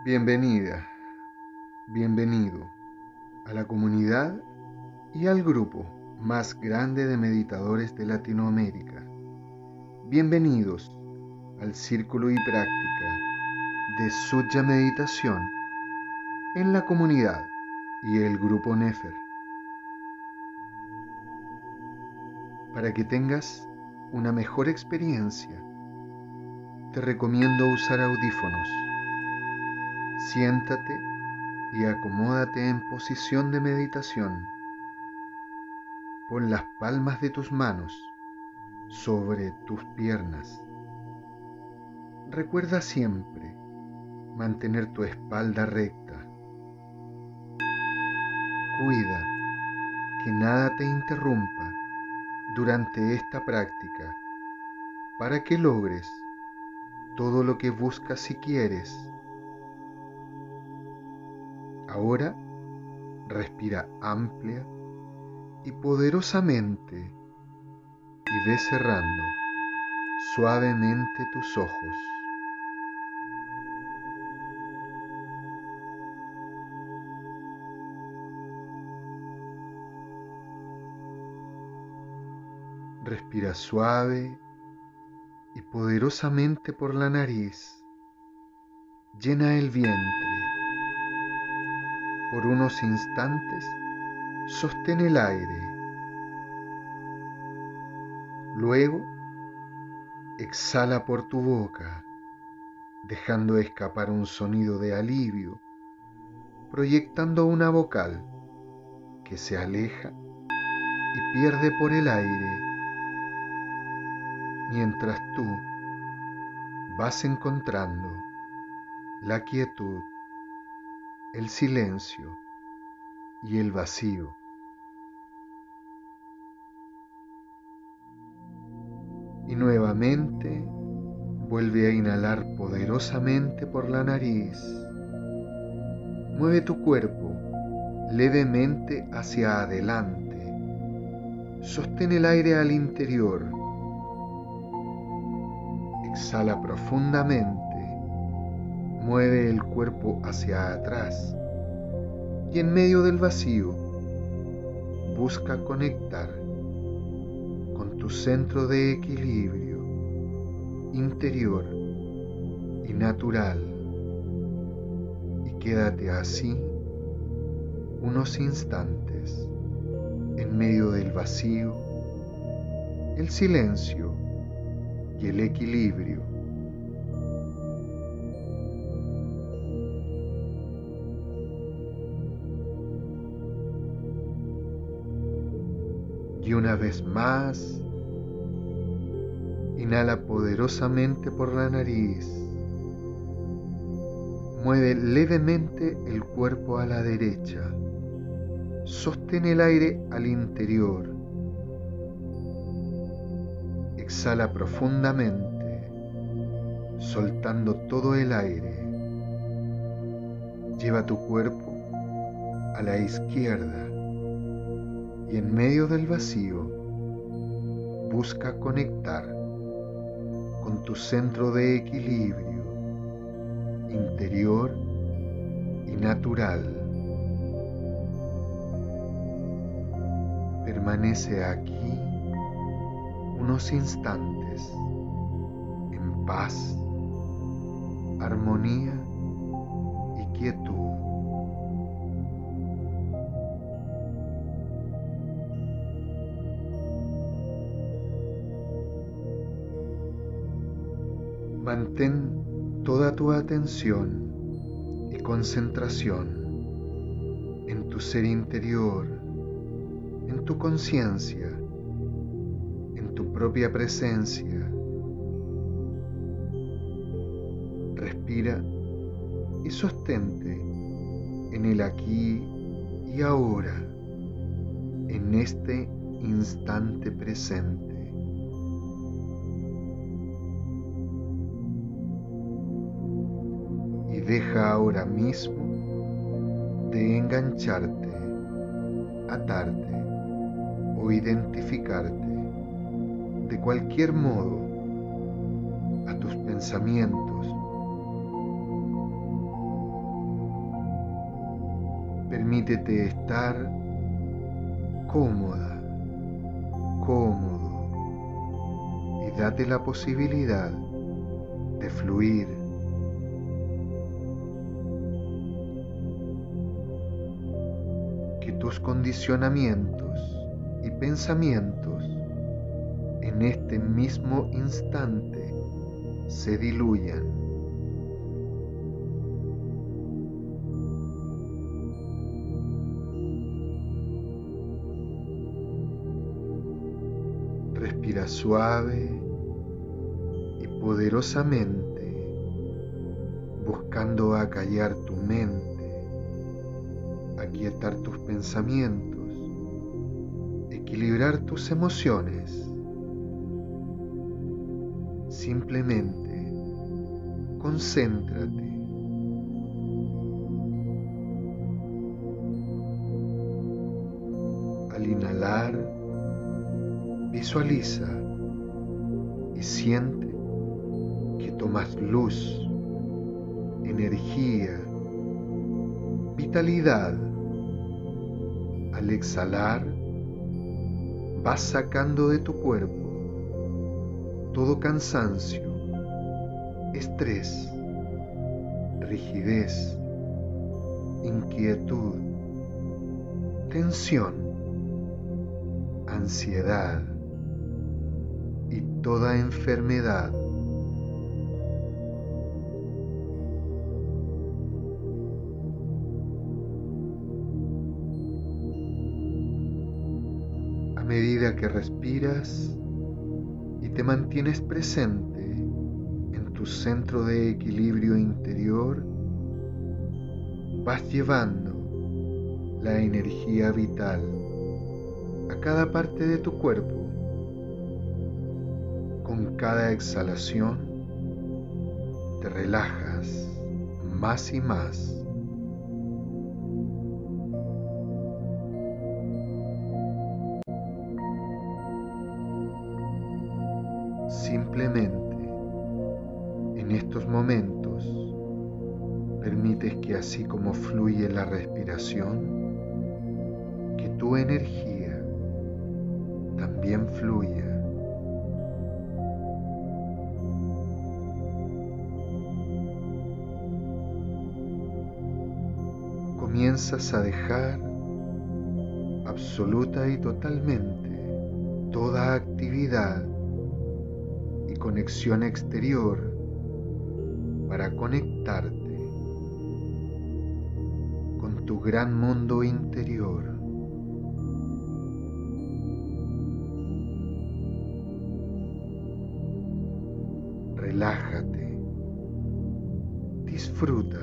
Bienvenida, bienvenido a la comunidad y al grupo más grande de meditadores de Latinoamérica. Bienvenidos al círculo y práctica de Sujya Meditación en la comunidad y el grupo Nefer. Para que tengas una mejor experiencia, te recomiendo usar audífonos. Siéntate y acomódate en posición de meditación. Pon las palmas de tus manos sobre tus piernas. Recuerda siempre mantener tu espalda recta. Cuida que nada te interrumpa durante esta práctica para que logres todo lo que buscas y quieres. Ahora respira amplia y poderosamente y ve cerrando suavemente tus ojos. Respira suave y poderosamente por la nariz. Llena el vientre. Por unos instantes, sostén el aire. Luego, exhala por tu boca, dejando escapar un sonido de alivio, proyectando una vocal que se aleja y pierde por el aire, mientras tú vas encontrando la quietud, el silencio y el vacío. Y nuevamente vuelve a inhalar poderosamente por la nariz. Mueve tu cuerpo levemente hacia adelante. Sostén el aire al interior. Exhala profundamente. Mueve el cuerpo hacia atrás. Y en medio del vacío, busca conectar con tu centro de equilibrio interior y natural. Y quédate así unos instantes en medio del vacío, el silencio y el equilibrio. Y una vez más, inhala poderosamente por la nariz. Mueve levemente el cuerpo a la derecha. Sostén el aire al interior. Exhala profundamente, soltando todo el aire. Lleva tu cuerpo a la izquierda y en medio del vacío busca conectar con tu centro de equilibrio interior y natural. Permanece aquí unos instantes en paz, armonía y quietud. Mantén toda tu atención y concentración en tu ser interior, en tu conciencia, en tu propia presencia. Respira y sostente en el aquí y ahora, en este instante presente. Y deja ahora mismo de engancharte, atarte o identificarte de cualquier modo a tus pensamientos Permítete estar cómoda, cómodo, y date la posibilidad de fluir. Que tus condicionamientos y pensamientos en este mismo instante se diluyan. Respira suave y poderosamente, buscando acallar tu mente, aquietar tus pensamientos, equilibrar tus emociones. Simplemente concéntrate. Al inhalar, visualiza y siente que tomas luz, energía, vitalidad. Al exhalar, vas sacando de tu cuerpo todo cansancio, estrés, rigidez, inquietud, tensión, ansiedad y toda enfermedad. A medida que respiras y te mantienes presente en tu centro de equilibrio interior, vas llevando la energía vital a cada parte de tu cuerpo. Con cada exhalación te relajas más y más. Simplemente, en estos momentos, permites que así como fluye la respiración, que tu energía también fluya. Comienzas a dejar absoluta y totalmente toda actividad y conexión exterior para conectarte con tu gran mundo interior. Relájate, disfruta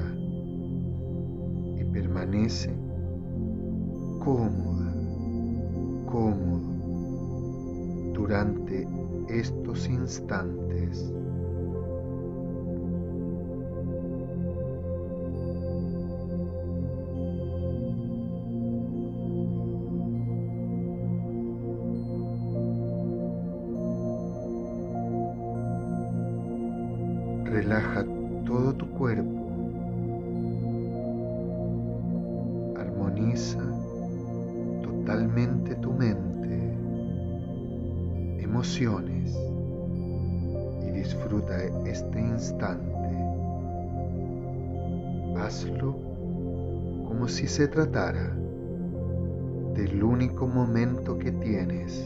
y permanece cómoda, cómodo durante estos instantes. Relaja todo tu cuerpo, armoniza totalmente tu mente, emociones y disfruta este instante. Hazlo como si se tratara del único momento que tienes.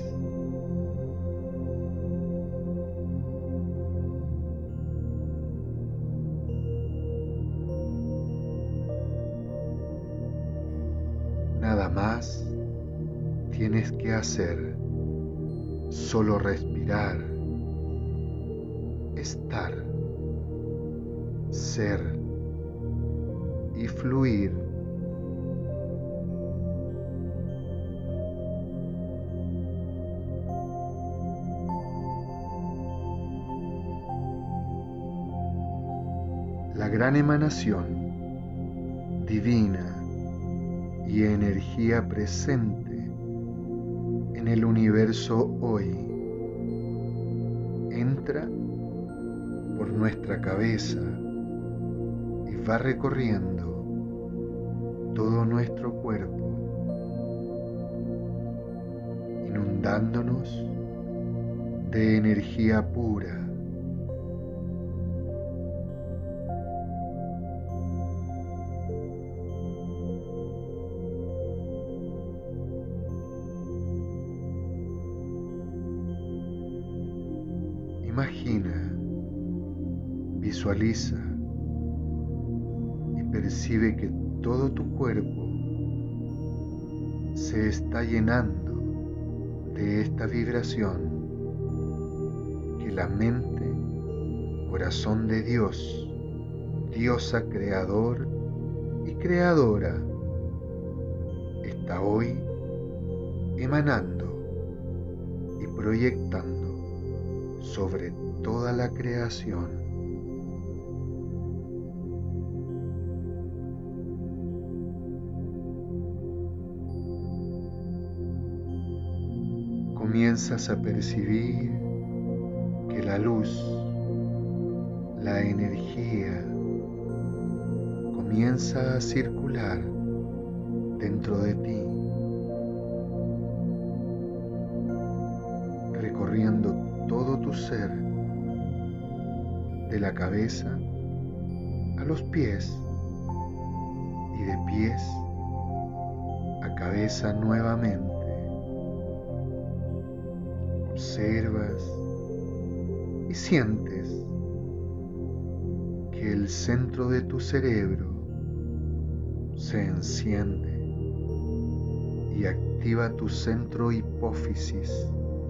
Nada más tienes que hacer, solo respirar, estar, ser y fluir. La gran emanación divina y energía presente en el universo hoy entra por nuestra cabeza y va recorriendo todo nuestro cuerpo, inundándonos de energía pura. Imagina, visualiza y percibe que todo tu cuerpo se está llenando de esta vibración, que la mente, corazón de Dios, diosa creador y creadora, está hoy emanando y proyectando sobre toda la creación. Comienzas a percibir que la luz, la energía, comienza a circular dentro de ti, recorriendo todo tu ser, de la cabeza a los pies y de pies a cabeza nuevamente. Observas y sientes que el centro de tu cerebro se enciende y activa tu centro hipófisis.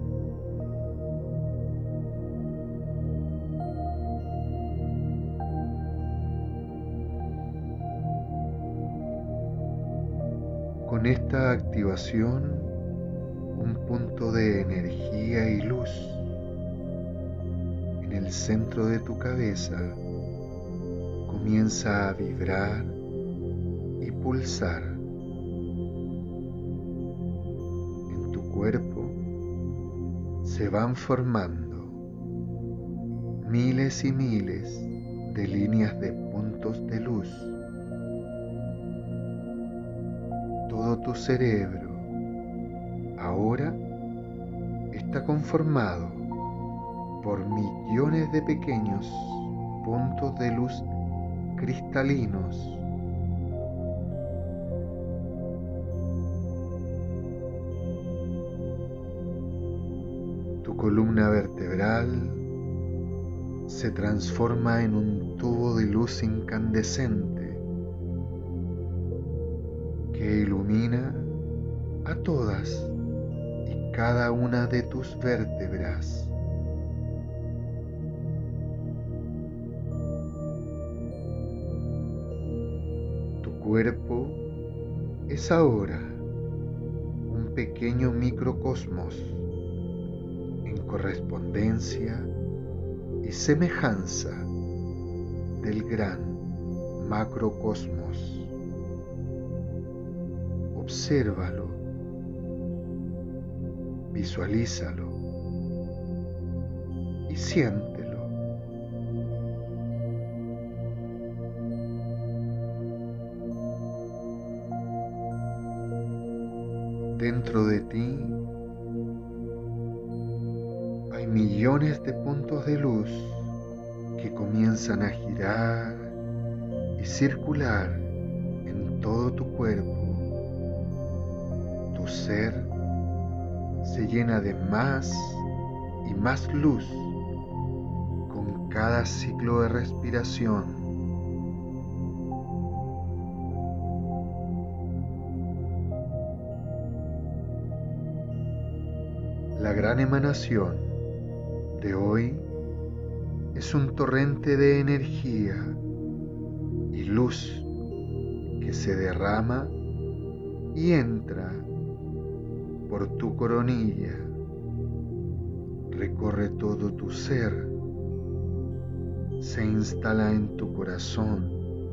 Con esta activación, un punto de energía y luz en el centro de tu cabeza comienza a vibrar y pulsar. En tu cuerpo se van formando miles y miles de líneas de puntos de luz. Todo tu cerebro ahora está conformado por millones de pequeños puntos de luz cristalinos. Tu columna vertebral se transforma en un tubo de luz incandescente que ilumina a todas y cada una de tus vértebras. Tu cuerpo es ahora un pequeño microcosmos en correspondencia y semejanza del gran macrocosmos. Obsérvalo, visualízalo y siéntelo. Dentro de ti hay millones de puntos de luz que comienzan a girar y circular en todo tu cuerpo. Tu ser se llena de más y más luz con cada ciclo de respiración. La gran emanación de hoy es un torrente de energía y luz que se derrama y entra por tu coronilla, recorre todo tu ser, se instala en tu corazón,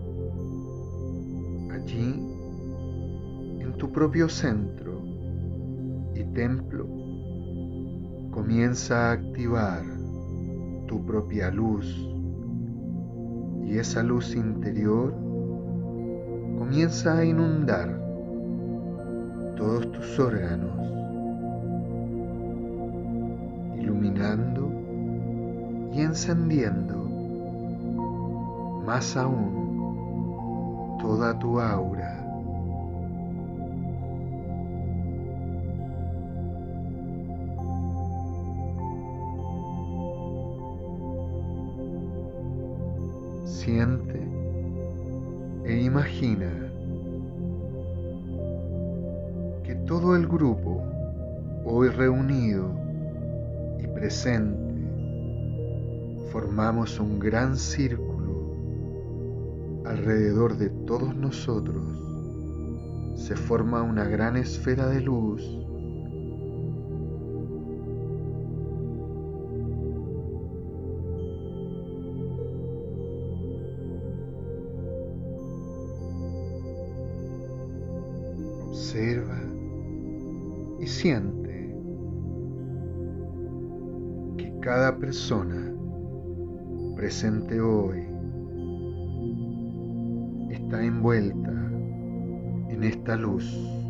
allí, en tu propio centro y templo, comienza a activar tu propia luz, y esa luz interior comienza a inundar todos tus órganos, iluminando y encendiendo más aún toda tu aura. Siente e imagina que todo el grupo hoy reunido y presente formamos un gran círculo alrededor de todos nosotros. Se forma una gran esfera de luz . Observa y siente que cada persona presente hoy está envuelta en esta luz.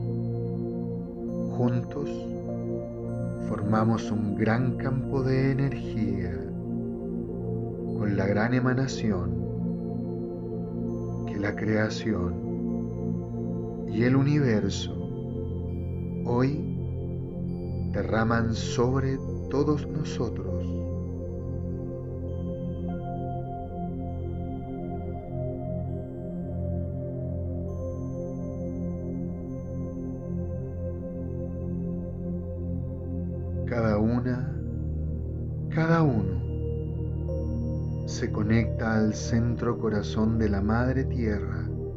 Juntos formamos un gran campo de energía con la gran emanación que la creación y el universo hoy derraman sobre todos nosotros. Cada una, cada uno se conecta al centro corazón de la Madre Tierra.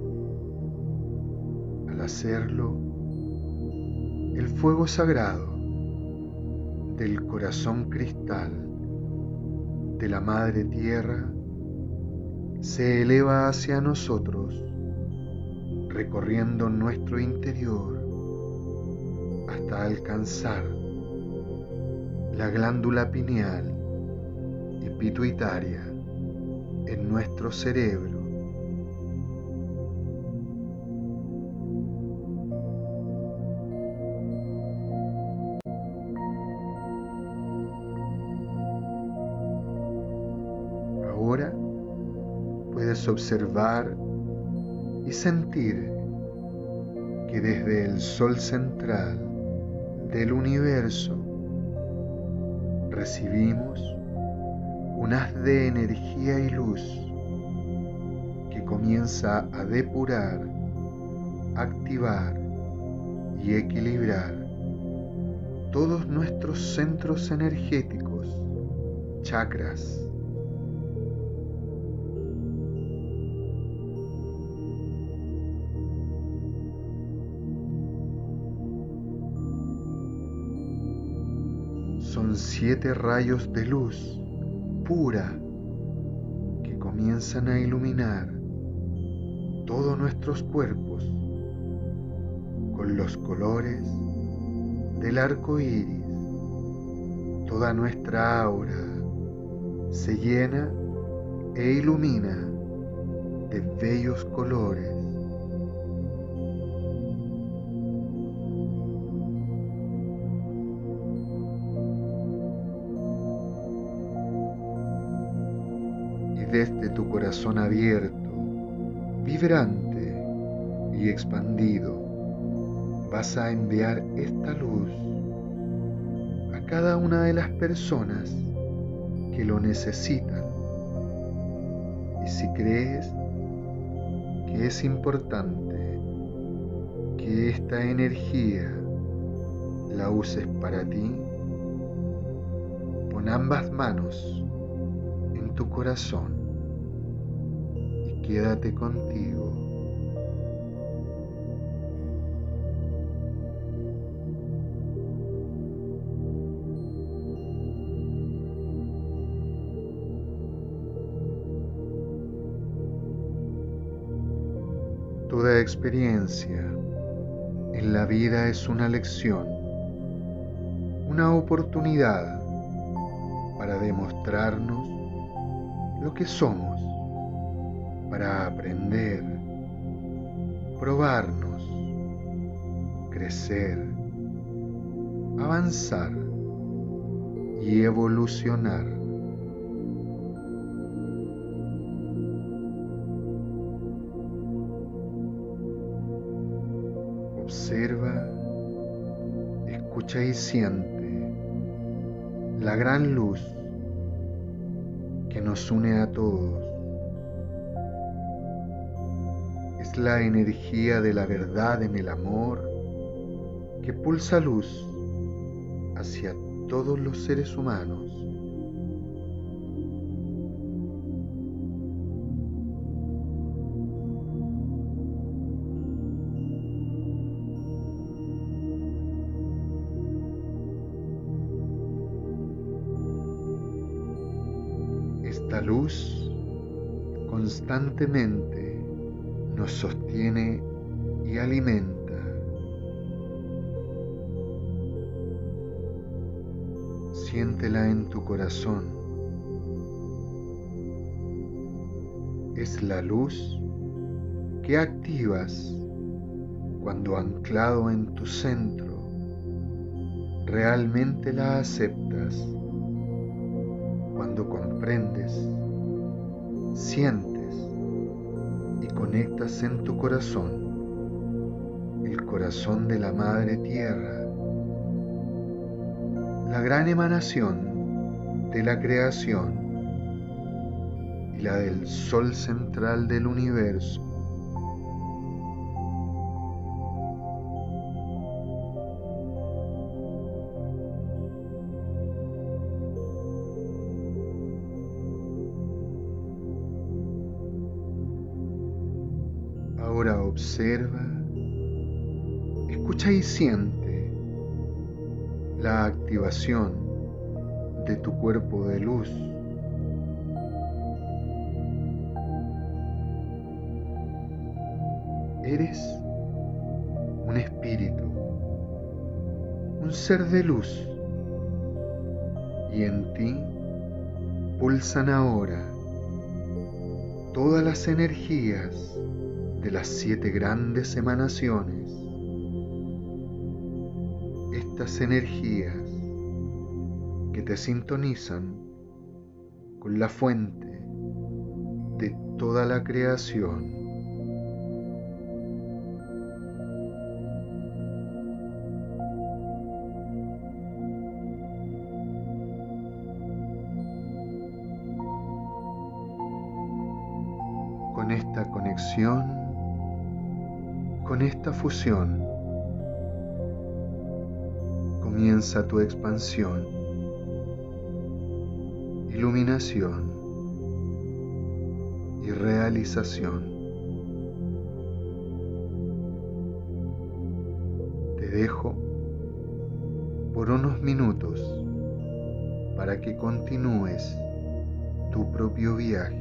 Al hacerlo, el fuego sagrado del corazón cristal de la Madre Tierra se eleva hacia nosotros, recorriendo nuestro interior hasta alcanzar la glándula pineal y pituitaria en nuestro cerebro. Ahora puedes observar y sentir que desde el sol central del universo recibimos un haz de energía y luz que comienza a depurar, activar y equilibrar todos nuestros centros energéticos, chakras. Son 7 rayos de luz pura que comienzan a iluminar todos nuestros cuerpos con los colores del arco iris. Toda nuestra aura se llena e ilumina de bellos colores. Desde tu corazón abierto, vibrante y expandido, vas a enviar esta luz a cada una de las personas que lo necesitan. Y si crees que es importante que esta energía la uses para ti, pon ambas manos en tu corazón. Quédate contigo. Toda experiencia en la vida es una lección, una oportunidad para demostrarnos lo que somos, para aprender, probarnos, crecer, avanzar y evolucionar. Observa, escucha y siente la gran luz que nos une a todos. Es la energía de la verdad en el amor que pulsa luz hacia todos los seres humanos. Esta luz constantemente nos sostiene y alimenta. Siéntela en tu corazón. Es la luz que activas cuando, anclado en tu centro, realmente la aceptas. Cuando comprendes, sientes y conectas en tu corazón, el corazón de la Madre Tierra, la gran emanación de la creación y la del Sol central del universo. Ahora observa, escucha y siente la activación de tu cuerpo de luz. Eres un espíritu, un ser de luz, y en ti pulsan ahora todas las energías de las 7 grandes emanaciones. Estas energías que te sintonizan con la fuente de toda la creación. Con esta conexión, con esta fusión, comienza tu expansión, iluminación y realización. Te dejo por unos minutos para que continúes tu propio viaje.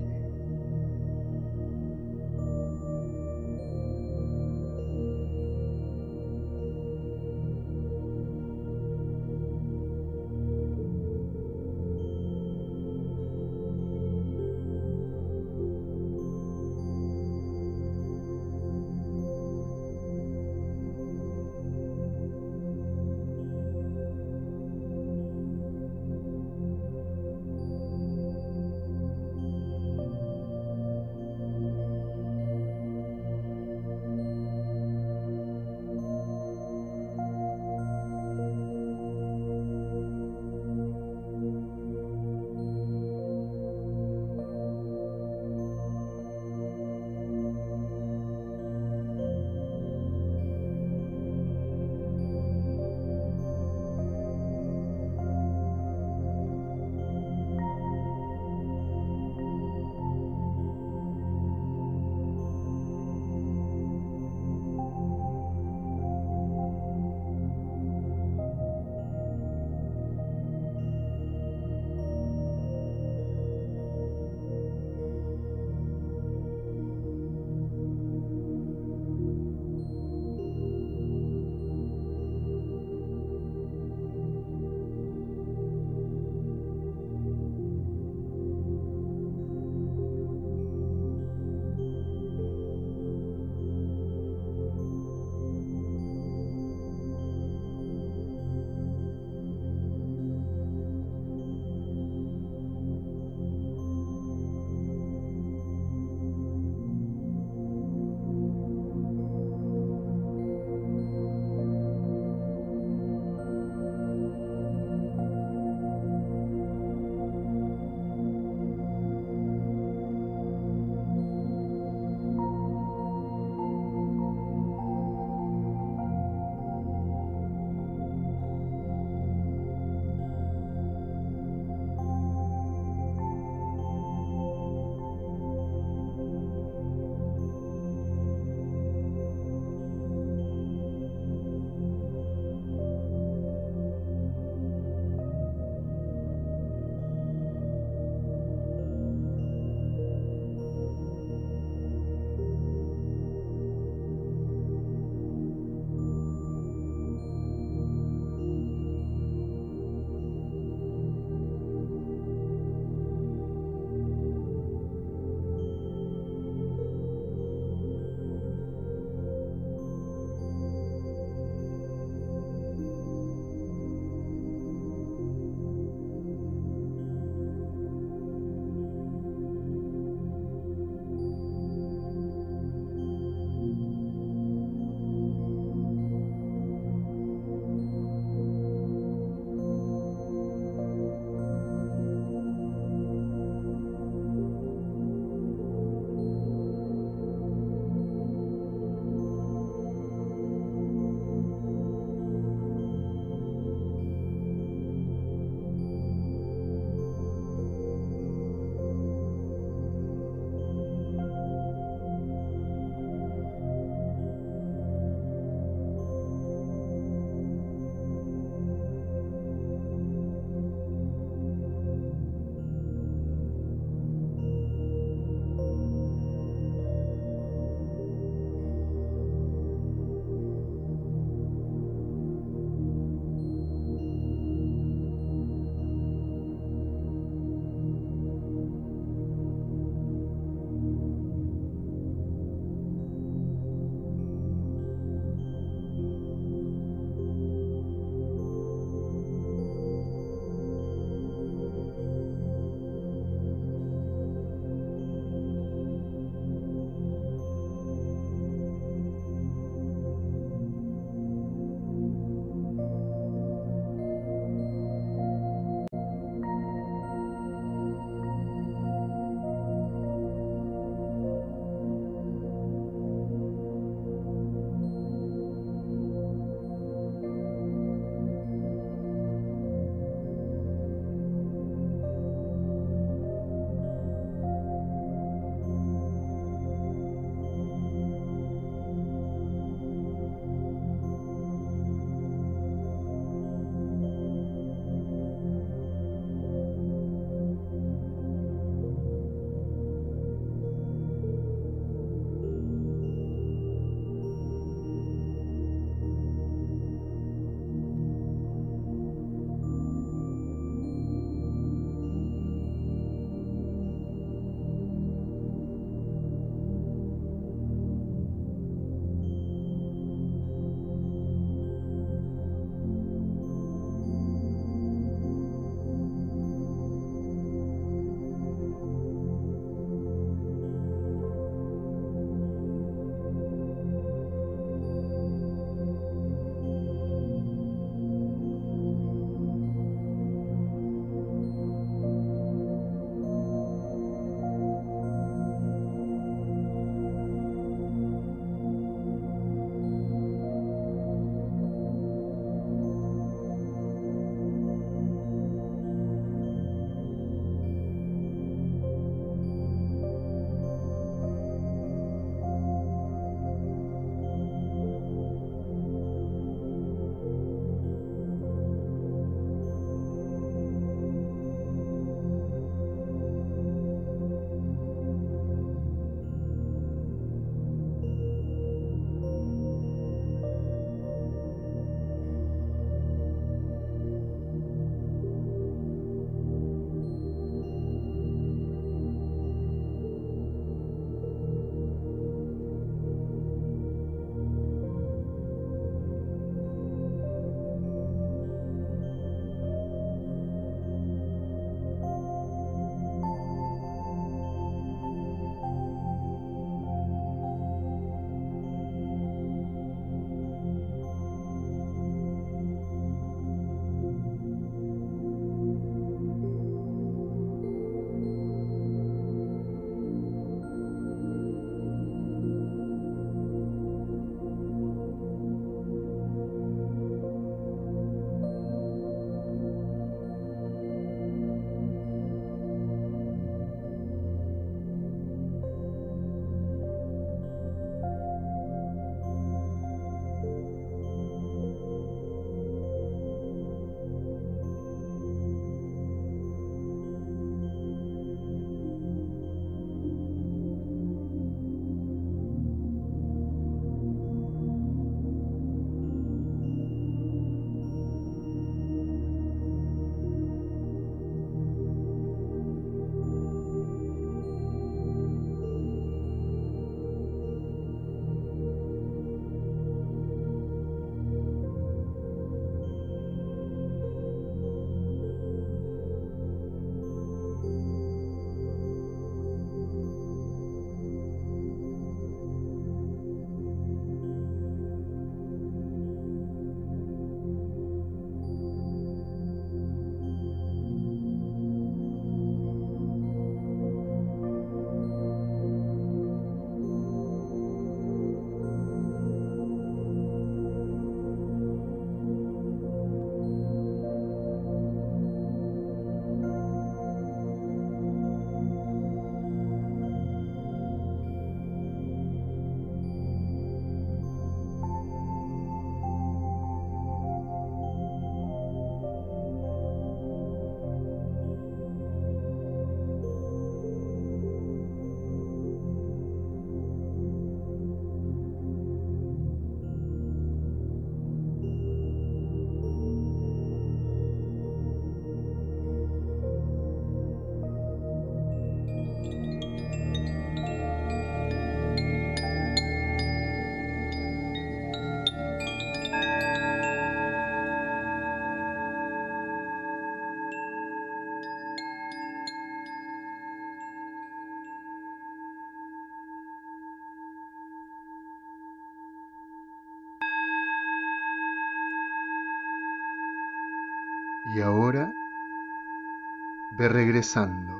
Y ahora ve regresando.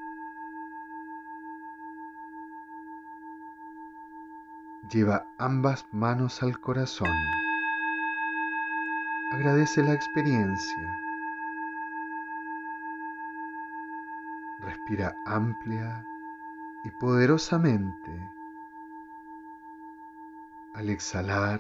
Lleva ambas manos al corazón. Agradece la experiencia. Respira amplia y poderosamente. Al exhalar,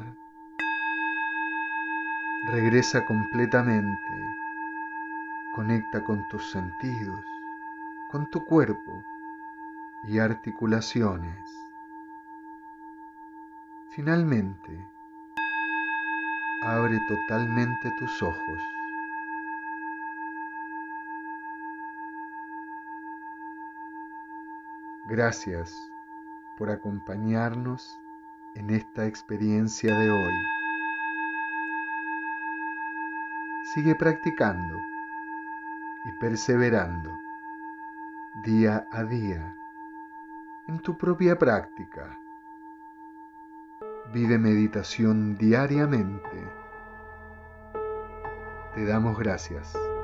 regresa completamente. Conecta con tus sentidos, con tu cuerpo y articulaciones. Finalmente, abre totalmente tus ojos. Gracias por acompañarnos en esta experiencia de hoy. Sigue practicando y perseverando día a día en tu propia práctica. Vive meditación diariamente. Te damos gracias.